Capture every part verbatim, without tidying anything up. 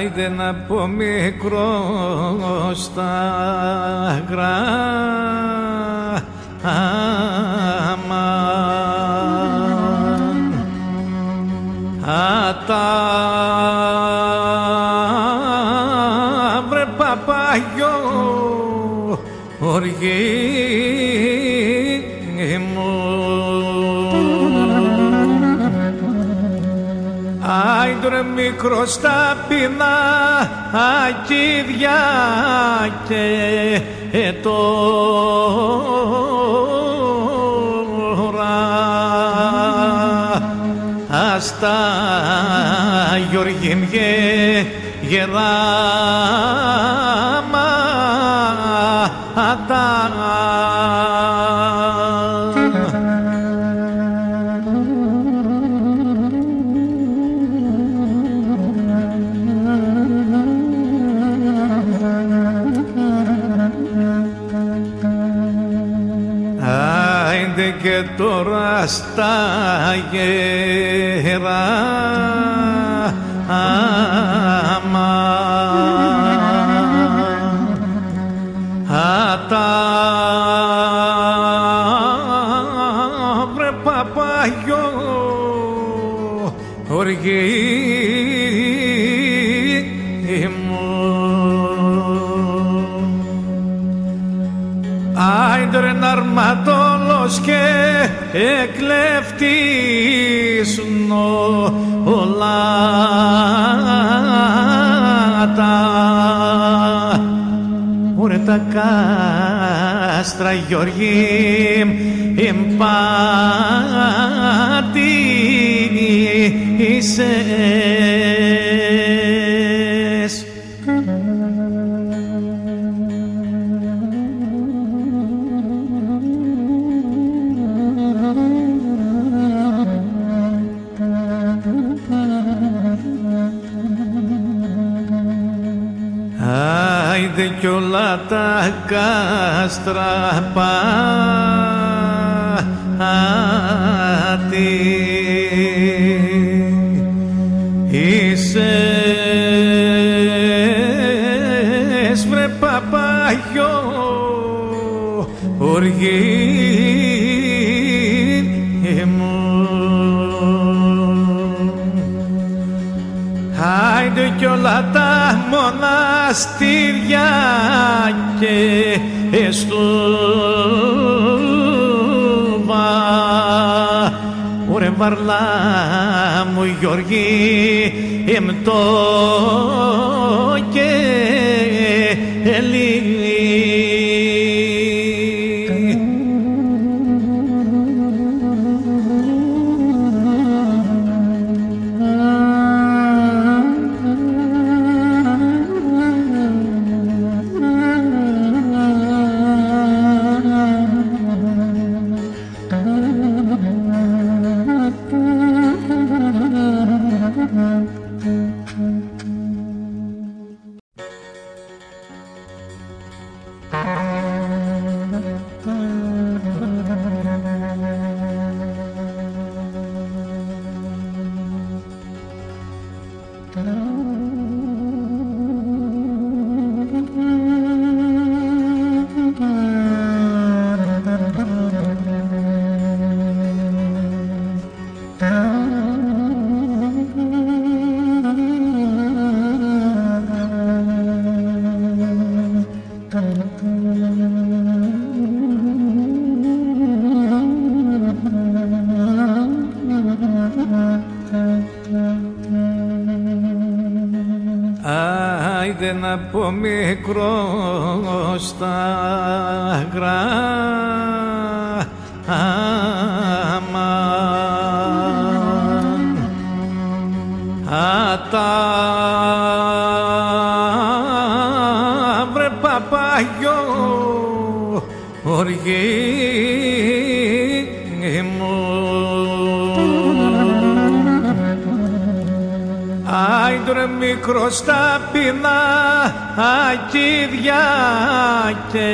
Άιντε να πω μικρό στα γράμμα Ατα βρε παπαγιό οργή μου Άιντρε μικρός ταπεινά ακίδια και τώρα άστα Γιώργη μιε γεράμα ατα Άιντε και τώρα στα γερά άμα ατα βρε παπαγιό οργή Άιντρε ναρματόλος και εκλέφτης όλα τα Ωρε τα κάστρα Γιώργη εμπάτη εισες Άιντε κι όλα τα κάστρα πάτη Εισες βρε παπαγιό οργή μου Άιντε κι όλα τα μοναστήρια και εστούβα Ωρε βαρλά μου Γιώργη εμπτώ και ελί Άιντε να πω μικρό στα γράμμα Ατα βρε παπαγιό οργή μου Άιντρε μικρός ταπεινά ακίδια και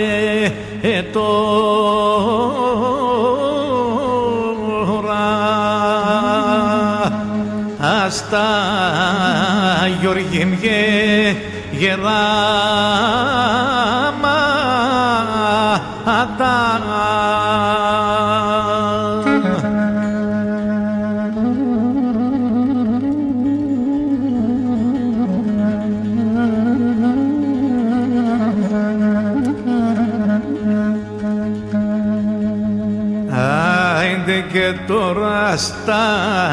τώρα στα Γεωργίμιε γεράματα άιντε και τώρα στα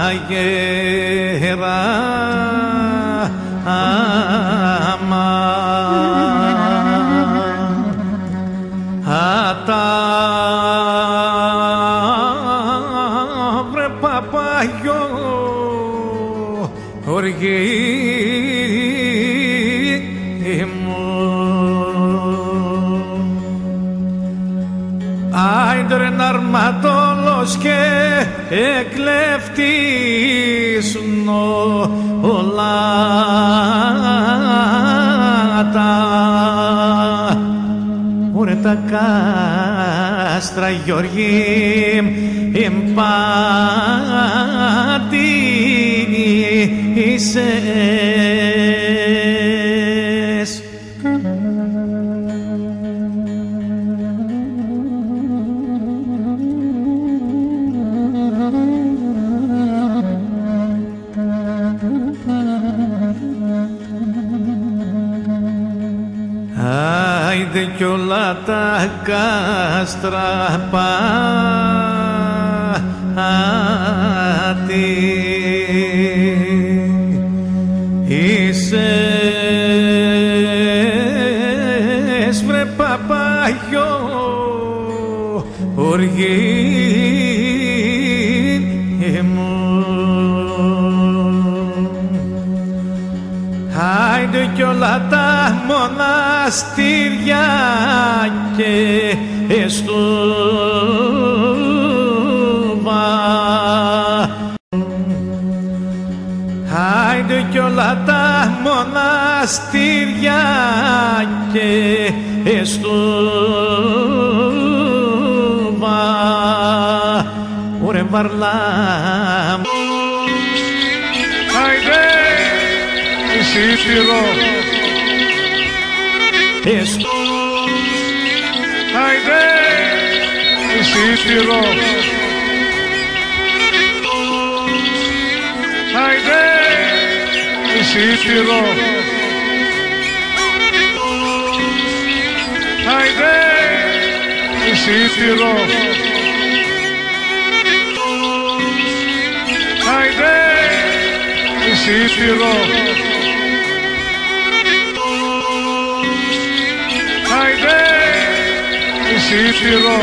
γεράματα βρε Παπαγιό οργή άιντε να αρματόλος και εκλέφτης όλα τα ωρε τα κάστρα Γεωργίμ εμπάτησες. Άιντε κι όλα τα κάστρα πάτη είσες βρε Παπαγιό οργή μου. Άιντε κι όλα τα μοναστήρια και εστούβα άιντε κι όλα τα μοναστήρια και εστούβα ωρε Βαρλάμ άιντε Σύντηρο εστού άιντε Σύντηρο άιντε Σύντηρο άιντε Σύντηρο άιντε Σύντηρο άιντε Σύντηρο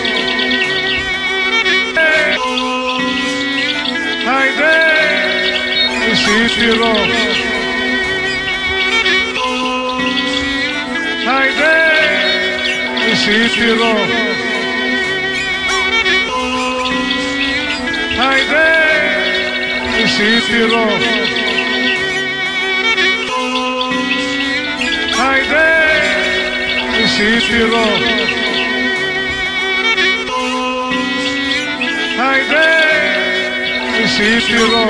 άιντε Σύντηρο άιντε Σύντηρο άιντε Σύντηρο άιντε Σύντηρο άιντε Σύντηρο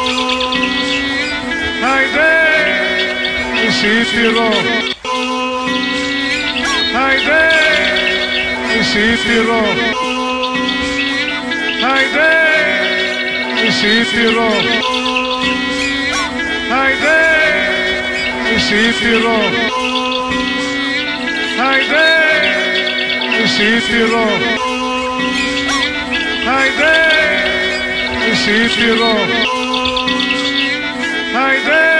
άιντε Σύντηρο άιντε Σύντηρο άιντε Σύντηρο άιντε Σύντηρο άιντε Σύντηρο άιντε Σύντηρο άιντε